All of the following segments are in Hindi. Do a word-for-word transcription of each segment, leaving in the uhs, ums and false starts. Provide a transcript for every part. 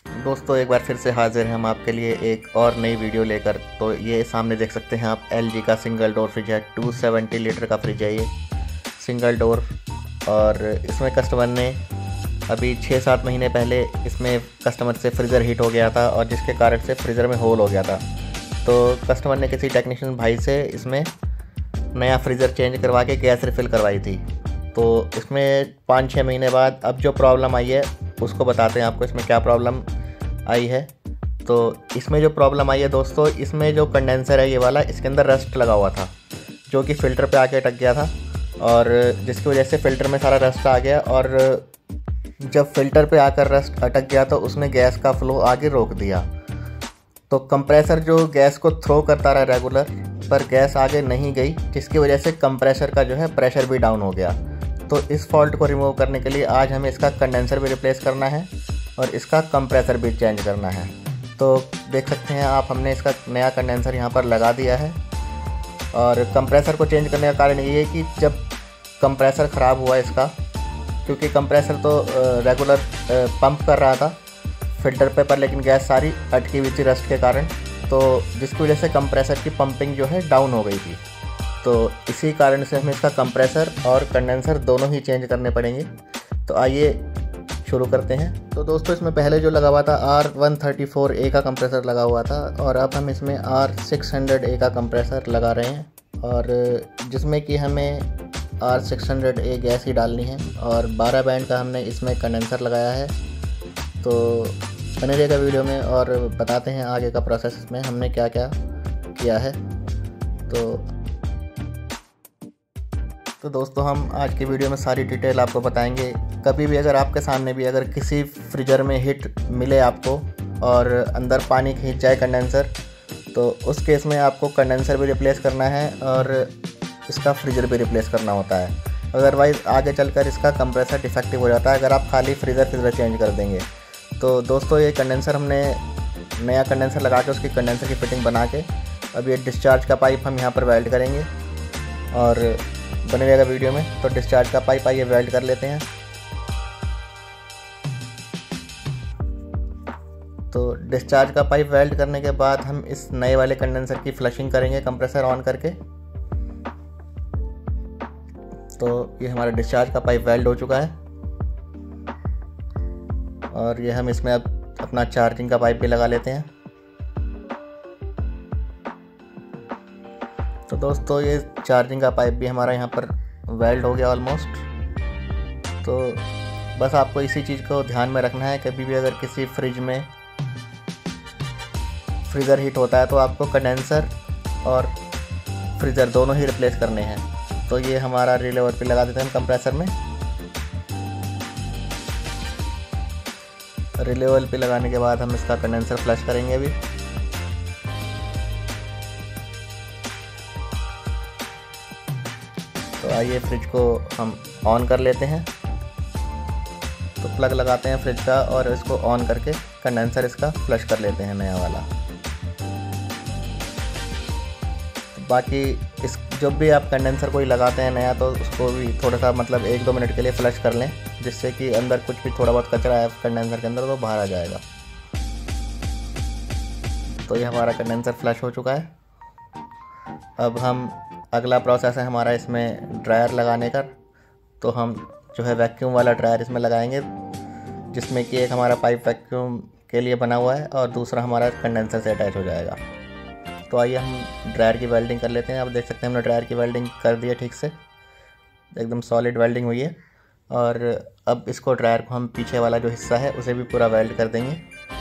दोस्तों एक बार फिर से हाजिर हैं हम आपके लिए एक और नई वीडियो लेकर। तो ये सामने देख सकते हैं आप, एल जी का सिंगल डोर फ्रिज है। दो सौ सत्तर लीटर का फ्रिज है ये, सिंगल डोर। और इसमें कस्टमर ने अभी छः सात महीने पहले इसमें कस्टमर से फ्रीज़र हीट हो गया था, और जिसके कारण से फ्रीज़र में होल हो गया था। तो कस्टमर ने किसी टेक्नीशियन भाई से इसमें नया फ्रीज़र चेंज करवा के गैस रिफ़िल करवाई थी। तो इसमें पाँच छः महीने बाद अब जो प्रॉब्लम आई है उसको बताते हैं आपको, इसमें क्या प्रॉब्लम आई है। तो इसमें जो प्रॉब्लम आई है दोस्तों, इसमें जो कंडेंसर है ये वाला, इसके अंदर रस्ट लगा हुआ था जो कि फ़िल्टर पे आके अटक गया था, और जिसकी वजह से फ़िल्टर में सारा रस्ट आ गया। और जब फ़िल्टर पे आकर रस्ट अटक गया तो उसने गैस का फ़्लो आगे रोक दिया। तो कंप्रेसर जो गैस को थ्रो करता रहा रेगुलर, पर गैस आगे नहीं गई, जिसकी वजह से कंप्रेसर का जो है प्रेशर भी डाउन हो गया। तो इस फॉल्ट को रिमूव करने के लिए आज हमें इसका कंडेंसर भी रिप्लेस करना है और इसका कंप्रेसर भी चेंज करना है। तो देख सकते हैं आप, हमने इसका नया कंडेंसर यहाँ पर लगा दिया है। और कंप्रेसर को चेंज करने का कारण ये है कि जब कंप्रेसर ख़राब हुआ इसका, क्योंकि कंप्रेसर तो रेगुलर पंप कर रहा था फ़िल्टर पे, पर लेकिन गैस सारी अटकी हुई थी रस्ट के कारण, तो जिसकी वजह से कंप्रेसर की पंपिंग जो है डाउन हो गई थी। तो इसी कारण से हमें इसका कंप्रेसर और कंडेंसर दोनों ही चेंज करने पड़ेंगे। तो आइए शुरू करते हैं। तो दोस्तों इसमें पहले जो लगा हुआ था R one thirty four A का कंप्रेसर लगा हुआ था, और अब हम इसमें आर सिक्स हंड्रेड ए का कंप्रेसर लगा रहे हैं, और जिसमें कि हमें R six hundred A gas ही डालनी है, और बारह बैंड का हमने इसमें कंडेंसर लगाया है। तो बने रहिएगा वीडियो में और बताते हैं आगे का प्रोसेस इसमें हमने क्या क्या किया है। तो तो दोस्तों हम आज की वीडियो में सारी डिटेल आपको बताएंगे। कभी भी अगर आपके सामने भी अगर किसी फ्रीजर में हीट मिले आपको और अंदर पानी खींच जाए कंडेंसर, तो उस केस में आपको कंडेंसर भी रिप्लेस करना है और इसका फ्रीजर भी रिप्लेस करना होता है। अदरवाइज़ आगे चलकर इसका कंप्रेसर डिफेक्टिव हो जाता है अगर आप खाली फ्रीज़र फ्रीज़र चेंज कर देंगे। तो दोस्तों ये कंडेंसर हमने नया कंडेंसर लगा के उसकी कंडेंसर की फिटिंग बना के अब ये डिस्चार्ज का पाइप हम यहाँ पर वेल्ड करेंगे, और बने रहेगा वीडियो में। तो डिस्चार्ज का पाइप आइए वेल्ड कर लेते हैं। तो डिस्चार्ज का पाइप वेल्ड करने के बाद हम इस नए वाले कंडेंसर की फ्लशिंग करेंगे कंप्रेसर ऑन करके। तो ये हमारा डिस्चार्ज का पाइप वेल्ड हो चुका है, और ये हम इसमें अब अपना चार्जिंग का पाइप भी लगा लेते हैं। तो दोस्तों ये चार्जिंग का पाइप भी हमारा यहाँ पर वेल्ड हो गया ऑलमोस्ट। तो बस आपको इसी चीज़ को ध्यान में रखना है, कभी भी अगर किसी फ्रिज में फ्रीज़र हीट होता है तो आपको कंडेंसर और फ्रीज़र दोनों ही रिप्लेस करने हैं। तो ये हमारा रिले ओवर पे लगा देते हैं हम कंप्रेसर में। रिले ओवर पे लगाने के बाद हम इसका कंडेंसर फ्लश करेंगे अभी। तो आइए फ्रिज को हम ऑन कर लेते हैं। तो प्लग लगाते हैं फ्रिज का और इसको ऑन करके कंडेंसर इसका फ्लश कर लेते हैं नया वाला। तो बाकी इस जब भी आप कंडेंसर कोई लगाते हैं नया, तो उसको भी थोड़ा सा मतलब एक दो मिनट के लिए फ्लश कर लें, जिससे कि अंदर कुछ भी थोड़ा बहुत कचरा है कंडेंसर के अंदर तो बाहर आ जाएगा। तो ये हमारा कंडेंसर फ्लश हो चुका है। अब हम अगला प्रोसेस है हमारा इसमें ड्रायर लगाने का। तो हम जो है वैक्यूम वाला ड्रायर इसमें लगाएंगे, जिसमें कि एक हमारा पाइप वैक्यूम के लिए बना हुआ है और दूसरा हमारा कंडेंसर से अटैच हो जाएगा। तो आइए हम ड्रायर की वेल्डिंग कर लेते हैं। आप देख सकते हैं हमने ड्रायर की वेल्डिंग कर दी है, ठीक से एकदम सॉलिड वेल्डिंग हुई है। और अब इसको ड्रायर को हम पीछे वाला जो हिस्सा है उसे भी पूरा वेल्ड कर देंगे।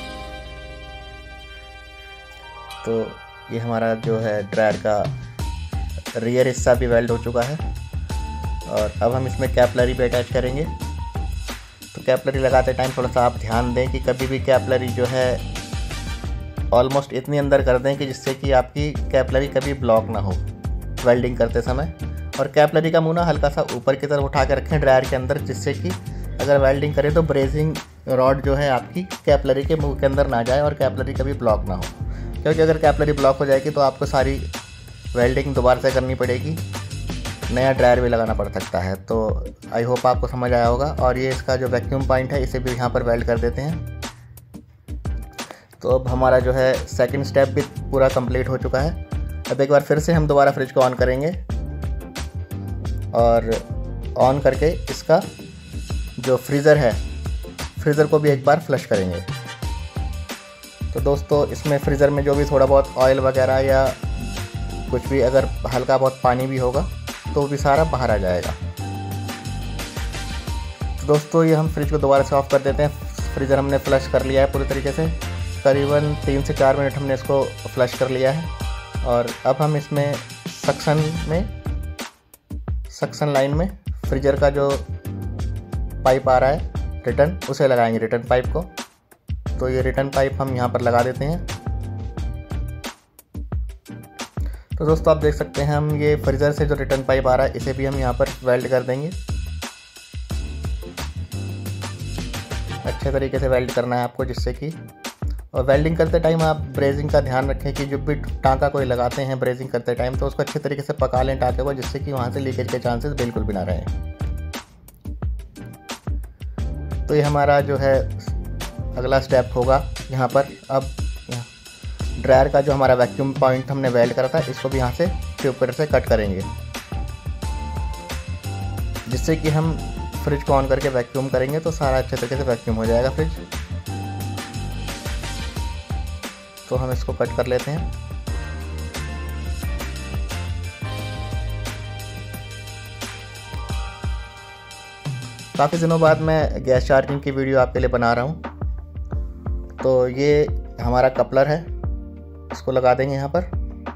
तो ये हमारा जो है ड्रायर का रियर हिस्सा भी वेल्ड हो चुका है, और अब हम इसमें कैपलरी भी अटैच करेंगे। तो कैपलरी लगाते टाइम थोड़ा सा आप ध्यान दें कि कभी भी कैपलरी जो है ऑलमोस्ट इतनी अंदर कर दें कि जिससे कि आपकी कैपलरी कभी ब्लॉक ना हो वेल्डिंग करते समय। और कैपलरी का मुंह ना हल्का सा ऊपर की तरफ उठा कर रखें ड्रायर के अंदर, जिससे कि अगर वेल्डिंग करें तो ब्रेजिंग रॉड जो है आपकी कैपलरी के मुंह के अंदर ना जाए और कैपलरी कभी ब्लॉक ना हो। क्योंकि अगर कैपलरी ब्लॉक हो जाएगी तो आपको सारी वेल्डिंग दोबारा से करनी पड़ेगी, नया ड्रायर भी लगाना पड़ सकता है। तो आई होप आपको समझ आया होगा। और ये इसका जो वैक्यूम पॉइंट है इसे भी यहाँ पर वेल्ड कर देते हैं। तो अब हमारा जो है सेकंड स्टेप भी पूरा कंप्लीट हो चुका है। अब एक बार फिर से हम दोबारा फ्रिज को ऑन करेंगे और ऑन करके इसका जो फ्रीज़र है, फ्रीज़र को भी एक बार फ्लश करेंगे। तो दोस्तों इसमें फ्रीज़र में जो भी थोड़ा बहुत ऑयल वगैरह या कुछ भी अगर हल्का बहुत पानी भी होगा तो भी सारा बाहर आ जाएगा। तो दोस्तों ये हम फ्रिज को दोबारा से ऑफ़ कर देते हैं। फ्रीज़र हमने फ्लश कर लिया है पूरी तरीके से, करीबन तीन से चार मिनट हमने इसको फ्लश कर लिया है। और अब हम इसमें सक्शन में सक्शन लाइन में फ्रीज़र का जो पाइप आ रहा है रिटर्न, उसे लगाएंगे, रिटर्न पाइप को। तो ये रिटर्न पाइप हम यहाँ पर लगा देते हैं। तो दोस्तों आप देख सकते हैं हम ये फ्रीज़र से जो रिटर्न पाइप आ रहा है इसे भी हम यहाँ पर वेल्ड कर देंगे। अच्छे तरीके से वेल्ड करना है आपको, जिससे कि, और वेल्डिंग करते टाइम आप ब्रेजिंग का ध्यान रखें कि जब भी टाँका कोई लगाते हैं ब्रेजिंग करते टाइम तो उसको अच्छे तरीके से पका लें टाँके को, जिससे कि वहाँ से लीकेज के चांसेस बिल्कुल भी ना रहें। तो ये हमारा जो है अगला स्टेप होगा यहाँ पर। अब ड्रायर का जो हमारा वैक्यूम पॉइंट हमने वेल्ड करा था इसको भी यहाँ से ट्यूब कटर से कट करेंगे, जिससे कि हम फ्रिज को ऑन करके वैक्यूम करेंगे तो सारा अच्छे तरीके से वैक्यूम हो जाएगा फ्रिज। तो हम इसको कट कर लेते हैं। काफ़ी दिनों बाद मैं गैस चार्जिंग की वीडियो आपके लिए बना रहा हूँ। तो ये हमारा कपलर है, इसको लगा देंगे यहाँ पर।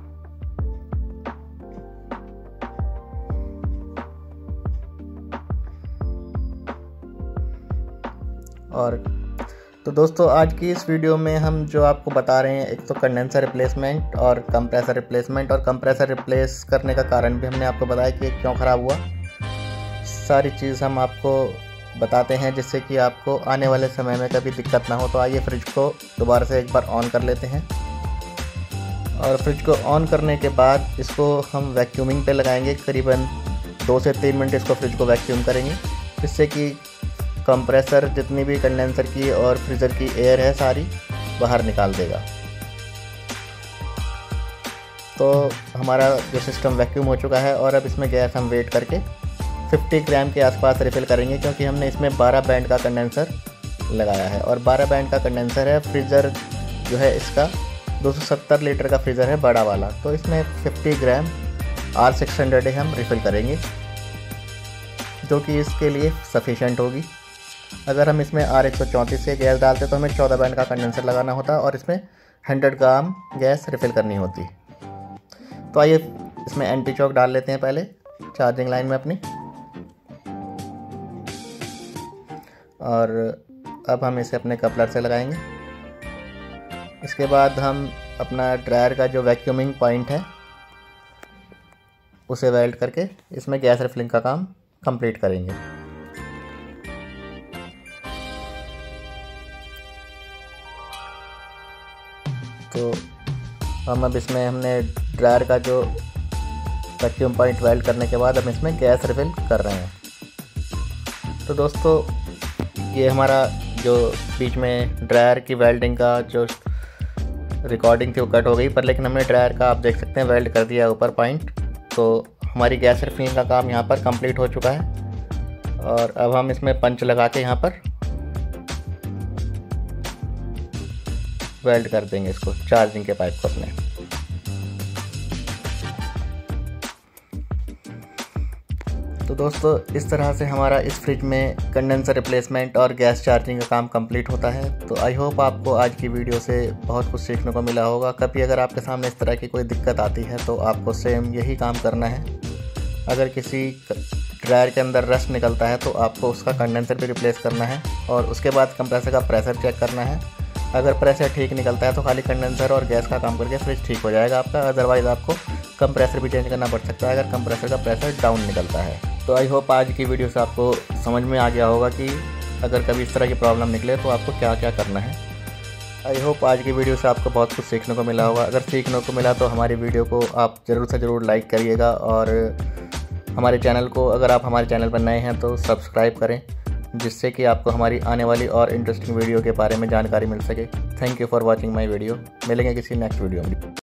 और तो दोस्तों आज की इस वीडियो में हम जो आपको बता रहे हैं, एक तो कंडेंसर रिप्लेसमेंट और कंप्रेसर रिप्लेसमेंट, और कंप्रेसर रिप्लेस करने का कारण भी हमने आपको बताया कि क्यों ख़राब हुआ। सारी चीज़ हम आपको बताते हैं जिससे कि आपको आने वाले समय में कभी दिक्कत ना हो। तो आइए फ्रिज को दोबारा से एक बार ऑन कर लेते हैं, और फ्रिज को ऑन करने के बाद इसको हम वैक्यूमिंग पे लगाएंगे। करीबन दो से तीन मिनट इसको फ्रिज को वैक्यूम करेंगे, जिससे कि कंप्रेसर जितनी भी कंडेंसर की और फ्रीज़र की एयर है सारी बाहर निकाल देगा। तो हमारा जो सिस्टम वैक्यूम हो चुका है, और अब इसमें गैस हम वेट करके पचास ग्राम के आसपास रिफ़िल करेंगे, क्योंकि हमने इसमें बारह बैंड का कंडेंसर लगाया है। और बारह बैंड का कंडेंसर है। फ्रीज़र जो है इसका दो सौ सत्तर लीटर का फ्रीज़र है, बड़ा वाला। तो इसमें पचास ग्राम आर सिक्स हंड्रेड हम रिफ़िल करेंगे, जो कि इसके लिए सफिशेंट होगी। अगर हम इसमें आर एक सौ चौंतीस से गैस डालते तो हमें चौदह बैंड का कंडेंसर लगाना होता और इसमें सौ ग्राम गैस रिफ़िल करनी होती। तो आइए इसमें एंटी चौक डाल लेते हैं पहले चार्जिंग लाइन में अपनी। और अब हम इसे अपने कपलर से लगाएंगे। इसके बाद हम अपना ड्रायर का जो वैक्यूमिंग पॉइंट है उसे वेल्ड करके इसमें गैस रिफिलिंग का काम कंप्लीट करेंगे। तो हम अब इसमें हमने ड्रायर का जो वैक्यूम पॉइंट वेल्ड करने के बाद हम इसमें गैस रिफिल कर रहे हैं। तो दोस्तों ये हमारा जो बीच में ड्रायर की वेल्डिंग का जो रिकॉर्डिंग थी वो कट हो गई, पर लेकिन हमने ड्रायर का आप देख सकते हैं वेल्ड कर दिया ऊपर पॉइंट। तो हमारी गैस रिफिलिंग का काम यहाँ पर कंप्लीट हो चुका है। और अब हम इसमें पंच लगा के यहाँ पर वेल्ड कर देंगे इसको, चार्जिंग के पाइप को अपने। तो दोस्तों इस तरह से हमारा इस फ्रिज में कंडेंसर रिप्लेसमेंट और गैस चार्जिंग का काम कंप्लीट होता है। तो आई होप आपको आज की वीडियो से बहुत कुछ सीखने को मिला होगा। कभी अगर आपके सामने इस तरह की कोई दिक्कत आती है तो आपको सेम यही काम करना है। अगर किसी ड्रायर के अंदर रस्ट निकलता है तो आपको उसका कंडेंसर भी रिप्लेस करना है, और उसके बाद कंप्रेसर का प्रेशर चेक करना है। अगर प्रेशर ठीक निकलता है तो खाली कंडेंसर और गैस का काम करके फ्रिज ठीक हो जाएगा आपका। अदरवाइज़ आपको कंप्रेसर भी चेंज करना पड़ सकता है अगर कंप्रेसर का प्रेशर डाउन निकलता है। तो आई होप आज की वीडियो से आपको समझ में आ गया होगा कि अगर कभी इस तरह की प्रॉब्लम निकले तो आपको क्या क्या करना है। आई होप आज की वीडियो से आपको बहुत कुछ सीखने को मिला होगा। अगर सीखने को मिला तो हमारी वीडियो को आप ज़रूर से ज़रूर लाइक करिएगा, और हमारे चैनल को, अगर आप हमारे चैनल पर नए हैं तो सब्सक्राइब करें, जिससे कि आपको हमारी आने वाली और इंटरेस्टिंग वीडियो के बारे में जानकारी मिल सके। Thank you for watching my video. मिलेंगे किसी नेक्स्ट वीडियो में।